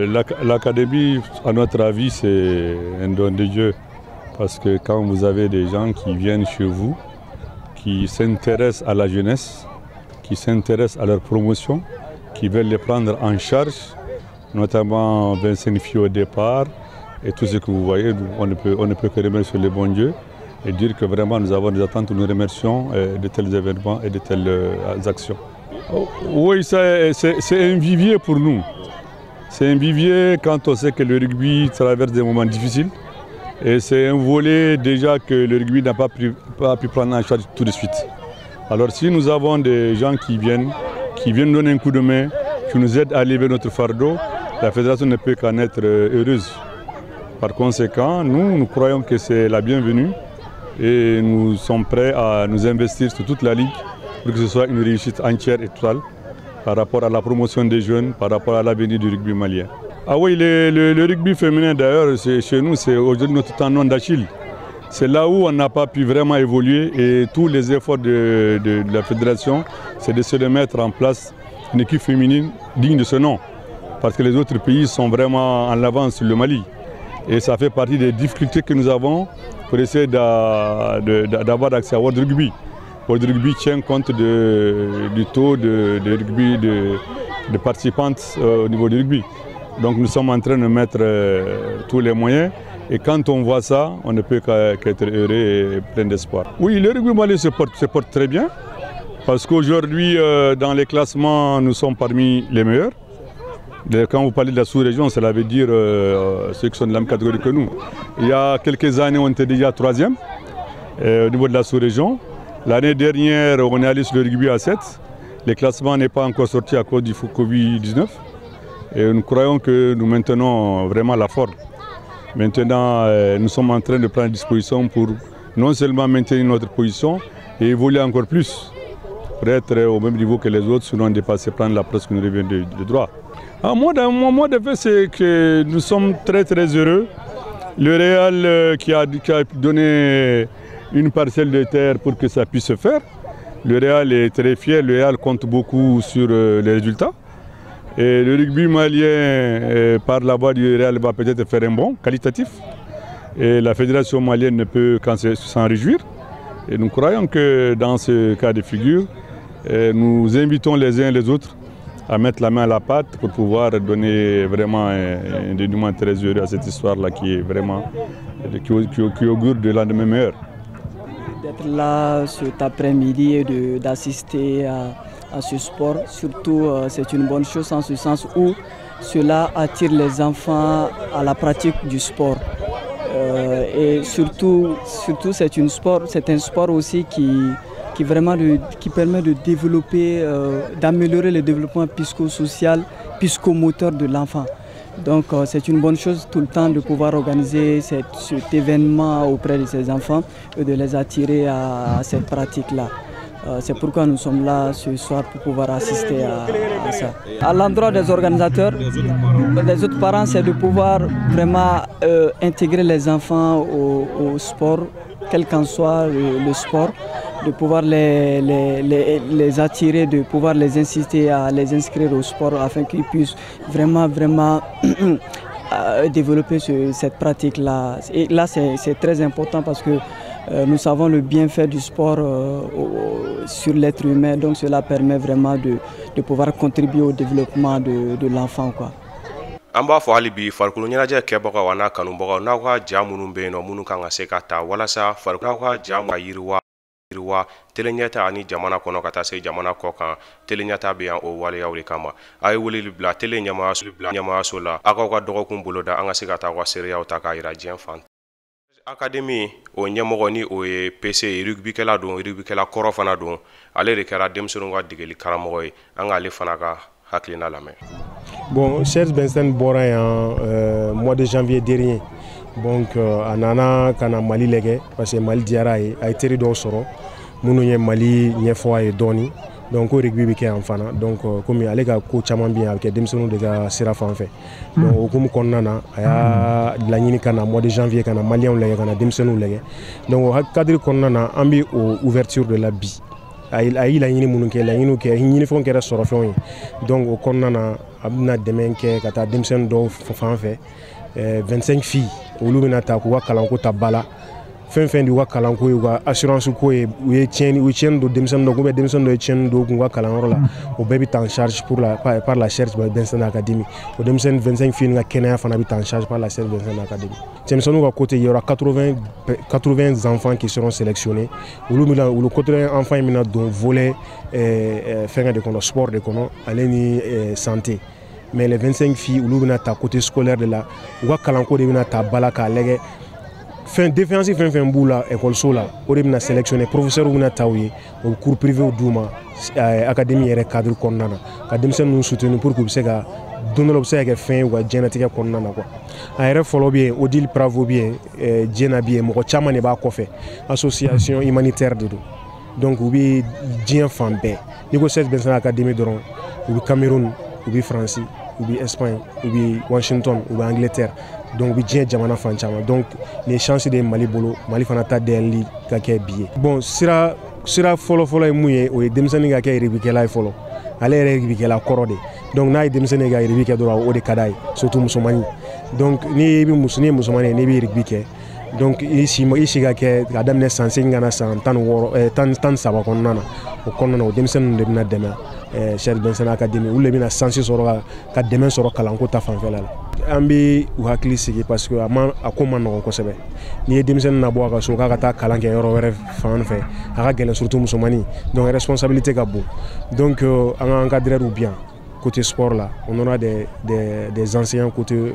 L'académie, à notre avis, c'est un don de Dieu. Parce que quand vous avez des gens qui viennent chez vous, qui s'intéressent à la jeunesse, qui s'intéressent à leur promotion, qui veulent les prendre en charge, notamment 25 filles au départ, et tout ce que vous voyez, on ne peut que remercier le bon Dieu et dire que vraiment nous avons des attentes, nous remercions de tels événements et de telles actions. Oui, c'est un vivier pour nous. C'est un vivier quand on sait que le rugby traverse des moments difficiles. Et c'est un volet déjà que le rugby n'a pas pu prendre en charge tout de suite. Alors si nous avons des gens qui viennent donner un coup de main, qui nous aident à lever notre fardeau, la fédération ne peut qu'en être heureuse. Par conséquent, nous croyons que c'est la bienvenue et nous sommes prêts à nous investir sur toute la ligue pour que ce soit une réussite entière et totale par rapport à la promotion des jeunes, par rapport à l'avenir du rugby malien. Ah oui, le rugby féminin d'ailleurs, chez nous, c'est aujourd'hui notre tendon d'Achille. C'est là où on n'a pas pu vraiment évoluer et tous les efforts de la fédération, c'est de se mettre en place une équipe féminine digne de ce nom. Parce que les autres pays sont vraiment en avance sur le Mali. Et ça fait partie des difficultés que nous avons pour essayer d'avoir accès à World Rugby. World Rugby tient compte du taux de rugby de participantes au niveau du rugby. Donc nous sommes en train de mettre tous les moyens et quand on voit ça, on ne peut qu'être heureux et plein d'espoir. Oui, le rugby malien se porte très bien parce qu'aujourd'hui, dans les classements, nous sommes parmi les meilleurs. Quand vous parlez de la sous-région, cela veut dire ceux qui sont de la même catégorie que nous. Il y a quelques années, on était déjà 3e au niveau de la sous-région. L'année dernière, on est allé sur le rugby à 7. Le classement n'est pas encore sorti à cause du Covid-19. Et nous croyons que nous maintenons vraiment la forme. Maintenant, nous sommes en train de prendre disposition pour non seulement maintenir notre position et évoluer encore plus, pour être au même niveau que les autres, sinon dépasser, prendre la place qui nous revient de droit. Mon mot de fait, c'est que nous sommes très heureux. Le Real qui a donné une parcelle de terre pour que ça puisse se faire. Le Real est très fier, le Real compte beaucoup sur les résultats. Et le rugby malien, par la voie du Real, va peut-être faire un bond qualitatif. Et la fédération malienne ne peut qu'en s'en réjouir. Et nous croyons que dans ce cas de figure, nous invitons les uns et les autres à mettre la main à la pâte pour pouvoir donner vraiment un dénouement très heureux à cette histoire-là qui est vraiment, qui augure de lendemain meilleur. D'être là cet après-midi et d'assister à ce sport, surtout c'est une bonne chose en ce sens où cela attire les enfants à la pratique du sport. Et surtout c'est un sport aussi qui permet de développer, d'améliorer le développement psychosocial, psychomoteur de l'enfant. Donc c'est une bonne chose tout le temps de pouvoir organiser cet événement auprès de ces enfants et de les attirer à cette pratique-là. C'est pourquoi nous sommes là ce soir pour pouvoir assister à ça. À l'endroit des organisateurs, des autres parents, c'est de pouvoir vraiment intégrer les enfants au sport, quel qu'en soit le sport, de pouvoir les attirer, de pouvoir les inciter à les inscrire au sport afin qu'ils puissent vraiment développer cette pratique-là. Et là, c'est très important parce que nous savons le bienfait du sport sur l'être humain, donc cela permet vraiment de pouvoir contribuer au développement de l'enfant, quoi. An b'a fɔ hali bi farikolo ɲɛnajɛ kɛbagaw a n'a kanubagaw n'aw ka ja minnu bɛ yen nɔ minnu kan ka se ka ta walasa farikolo n'aw ka ja ka yiriwa teleɲɛta ani jamana kɔnɔ ka taa se jamana kɔ kan teleɲɛta bɛ yan o waleyaw de kama a ye weleli bila tele ɲɛmaayaso la aw k'aw ka dɔgɔkun boloda an ka se ka taa aw ka seereyaw ta k'a yira diɲɛ fan. Académie o ɲɛmɔgɔ ni o ye PC rugbykɛla don rugbykɛla kɔrɔ fana don ale de kɛra denmisɛnninw ka degeli karamɔgɔ ye an ka ale fana ka hakilina lamɛn. Bon, Serge Bensen bɔra yan mois de janvier dernier. Donc a nana ka na Mali lajɛ parce que Mali diyara a ye teri dɔw sɔrɔ minnu ye Mali ɲɛfɔ a ye dɔɔni. Donc ko rugby bɛ kɛ yan fana. Donc komi ale ka ko caman bɛ yan a bɛ kɛ denmisɛnninw de ka sira fan fɛ. Donc o hukumu kɔnɔna na a y'a laɲini ka na mois de janvier ka na maliyɛnw lajɛ ka na denmisɛnninw lajɛ. Donc o cadre kɔnɔna na an bɛ o ouverture de la bi. a ye laɲini minnu kɛ laɲiniw kɛ ɲinifɛnw kɛra sɔrɔfɛnw ye donc o kɔnɔna na a bɛna dɛmɛ kɛ ka taa denmisɛnnin dɔw fan fɛ 25 filles olu bɛna taa k'u ka kalanko ta ba la fɛn fɛn di u ka kalanko ye u ka assurance ko ye u ye tiɲɛni don denmisɛnnin dɔ ou bien denmisɛnnin dɔ ye tiɲɛni don u ka kalanyɔrɔ la o bɛɛ bɛ ta en charge par la Cherche Bensen Academy o denmisɛnnin 25 filles ka kɛnɛya fana bɛ ta en charge par la Cherche Bensen Academy cɛmisɛnninw ka côté il y aura 80 enfants qui seront sélectionnés olu 80 enfants in bɛna don volet fɛngɛ de kɔnɔ sport de kɔnɔ ale ni santé mais les 25 filles olu bɛna ta côté scolaire de la u ka kalanko de bɛna ta ba la k'a lajɛ défiance fɛn fɛn b'u la école la o de bɛna sélectionner professeur bɛna ta u ye o cours privé d'u ma académie yɛrɛ cadre kɔnɔna na ka denmisɛnninw soutenir pour que u bɛ se ka don dɔ la u bɛ se ka kɛ fɛn ye u ka diɲɛlatigɛ kɔnɔna na quoi a yɛrɛ fɔlɔ bɛ yen Odile Bravo bɛ yen Diena bɛ yen mɔgɔ caman de b'a kɔfɛ association humanitaire de don donc u bɛ diɲɛ fan bɛɛ n'i ko Cherche Bensen Academy dɔrɔn u bɛ Cameroun u bɛ France u bɛ Espagne u bɛ Washington u bɛ Angleterre donc u bɛ diɲɛ jamana fan caman donc nin chance de ye Mali bolo Mali fana ta dayɛlɛli ka kɛ bi ye bon sira fɔlɔ ye mun ye o ye denmisɛnnin ka kɛ rugby-kɛla ye fɔlɔ ale yɛrɛ ye rugby-kɛla kɔrɔ de donc n'a ye denmisɛnnin ka rugby kɛ dɔrɔn o de ka d'a ye surtout musomanin donc ni ye musomanin ye n'i bɛ rugby kɛ donc i si ka kɛ ka daminɛ san 8 ka na san 13 kɔnɔna na o kɔnɔna na o denmisɛnninw de bɛna dɛmɛ Cherche Bensen Academy olu de bɛna sansi sɔrɔ ka dɛmɛ sɔrɔ kalanko ta fanfɛla la an bɛ u hakili sigi parce que a ko ma nɔgɔn kosɛbɛ n'i ye denmisɛnnin nabɔ a ka so k'a ka taa kalan kɛ yɔrɔ wɛrɛ fan fɛ a ka gɛlɛn surtout musomanin donc responsabilité ka bon donc an ka encadreurs bien côté sport là on aura des enseignants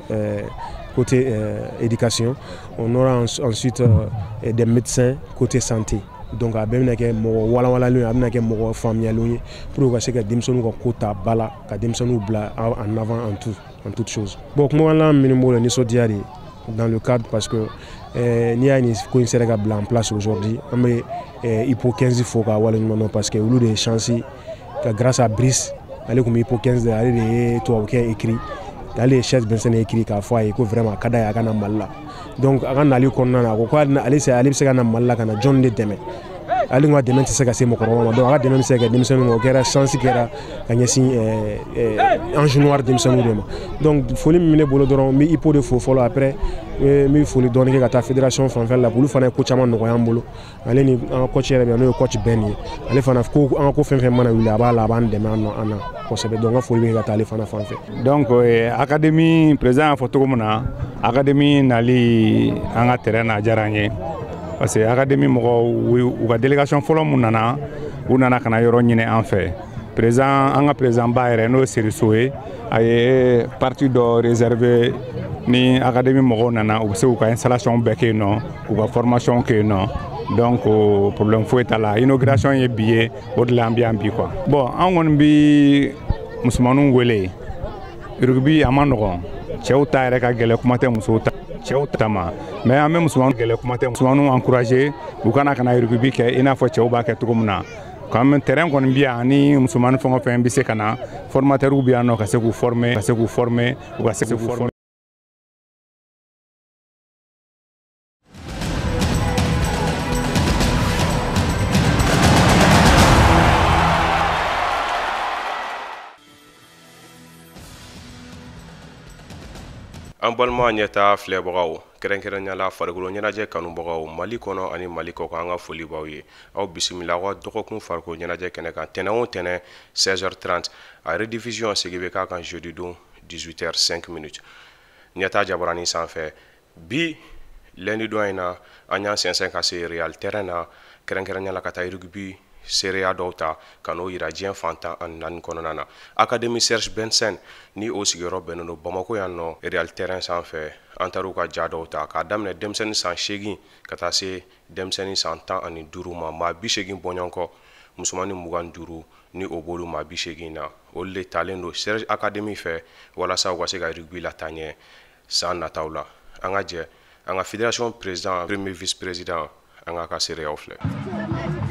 côté éducation on aura ensuite des médecins côté santé donc a bɛɛ bɛna kɛ mɔgɔ walawalalen ye a bɛna kɛ mɔgɔ faamuyalenw ye pour que u ka se ka denmisɛnninw ka ko ta ba la ka denmisɛnninw bila en avant en toute chose bon kumakan minnu b'o la nisɔndiya de dans le cadre parce que n'i y'a nin ko in sera ka bila en place aujourd'hui an bɛ IPO 15 fo k'a waleɲuman dɔn parce que olu de ye chance ka grâce à Brice ale tun bɛ IPO 15 ale de ye tubabukɛ écrit ale ye Cherche Bensen écrit k'a fɔ a ye ko vraiment a ka d'a ye a ka na Mali la donc a ka nali kɔnɔna na a ko ale bɛ se ka na Mali la ka na jɔn de dɛmɛ ale ka dɛmɛ tɛ se ka se mɔgɔkɔrɔba ma donc a ka dɛmɛ bɛ se ka kɛ denmisɛnninw ma o kɛra chance kɛra ka ɲɛsin ange noir denmisɛnninw de ma donc foli min bɛ ne bolo dɔrɔn n bɛ IPO de fo fɔlɔ après n bɛ foli dɔɔni kɛ ka taa fédération fanfɛla la olu fana ye ko caman nɔgɔya an bolo ale ni an ka coach yɛrɛ bɛ yan n'o ye coach Ben ye ale fana ko an ka ko fɛn fɛn mana wuli a b'a la a b'an dɛmɛ an na kosɛbɛ donc n ka foli bɛ ka taa ale fana fan fɛ. donc académie président y'a fɔ cogo min na académie nali an ka terrain na a diyara an ye parce que académie mɔgɔw u ka délégation fɔlɔ mun nana u nana ka na yɔrɔ ɲini an fɛ an ka président ba yɛrɛ n'o ye Seriso ye a ye partie dɔ réservé ni académie mɔgɔw nana u bɛ se k'u ka installation bɛɛ kɛ yen nɔ k'u ka formation kɛ yen nɔ donc problème foyi t'a la inauguration ye bi ye o de la an bɛ yan bi quoi bon an kɔni bɛ musomaninw wele rugby a ma nɔgɔn cɛw ta yɛrɛ ka gɛlɛn kuma tɛ musow ta cɛw ta ma mais an bɛ musomaninw gɛlɛn kuma tɛ musomaninw encourager u kana rugby kɛ i n'a fɔ cɛw b'a kɛ cogo min na quand même terrain kɔni bɛ yan ni musomanin fɛn o fɛn bɛ se ka na formateurs bɛ yan nɔ ka se k'u former u ka se k'u former an balima ɲɛta filɛbagaw kɛrɛnkɛrɛnnenya farikolo ɲɛnajɛ kanubagaw Mali kɔnɔ ani Mali kɔ kan an ka foli b'aw ye aw bisimila aw ka dɔgɔkun farikolo ɲɛnajɛ kɛnɛ kan tɛnɛn o tɛnɛn 16h30 a rediffusion segi bɛ k'a kan jeudi don 18h05 ɲɛta jabarani sanfɛ bi lundi don in na an y'an sɛnsɛn ka se Real terrain na kɛrɛnkɛrɛnnenya la ka taa rugby seereya dɔw ta ka n'o yira diɲɛ fantan ani naani kɔnɔna na académie Cherche Bensen ni o sigiyɔrɔ bɛnnen don Bamako yan nɔ Real terrain sanfɛ an taar'u ka ja dɔw ta k'a daminɛ denmisɛnnin san 8 ka taa se denmisɛnnin san 15 ma maa 80 bɔɲɔgɔn kɔ musomanin 25 ni o b'olu maa 80 na olu de talen don Cherche Académie fɛ walasa u ka se ka rugby lataa ɲɛ san nataw la an ka jɛ an ka fédération président premier vice président an ka seereyaw filɛ